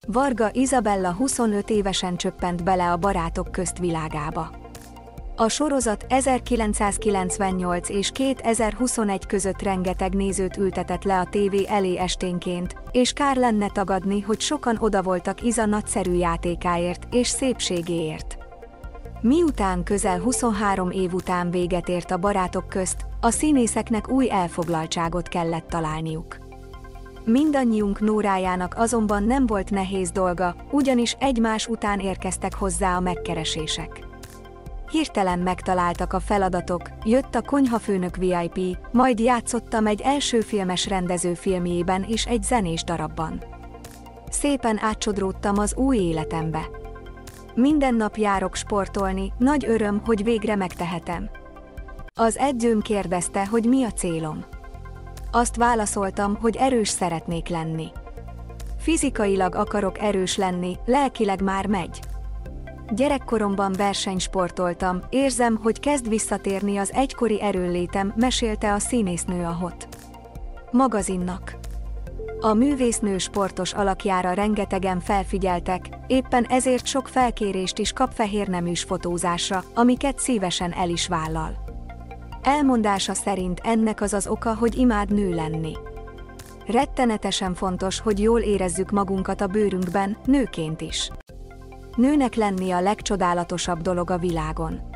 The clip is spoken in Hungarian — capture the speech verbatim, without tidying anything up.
Varga Izabella huszonöt évesen csöppent bele a Barátok Közt világába. A sorozat ezerkilencszázkilencvennyolc és kétezer-huszonegy között rengeteg nézőt ültetett le a tévé elé esténként, és kár lenne tagadni, hogy sokan odavoltak Iza nagyszerű játékáért és szépségéért. Miután közel huszonhárom év után véget ért a Barátok Közt, a színészeknek új elfoglaltságot kellett találniuk. Mindannyiunk Nórájának azonban nem volt nehéz dolga, ugyanis egymás után érkeztek hozzá a megkeresések. Hirtelen megtaláltak a feladatok, jött a Konyhafőnök vé i pé, majd játszottam egy első filmes rendező filmjében és egy zenés darabban. Szépen átcsodródtam az új életembe. Minden nap járok sportolni, nagy öröm, hogy végre megtehetem. Az edzőm kérdezte, hogy mi a célom. Azt válaszoltam, hogy erős szeretnék lenni. Fizikailag akarok erős lenni, lelkileg már megy. Gyerekkoromban versenysportoltam, érzem, hogy kezd visszatérni az egykori erőnlétem, mesélte a színésznő a Hot magazinnak. A művésznő sportos alakjára rengetegen felfigyeltek, éppen ezért sok felkérést is kap fehérneműs fotózásra, amiket szívesen el is vállal. Elmondása szerint ennek az az oka, hogy imád nő lenni. Rettenetesen fontos, hogy jól érezzük magunkat a bőrünkben, nőként is. Nőnek lenni a legcsodálatosabb dolog a világon.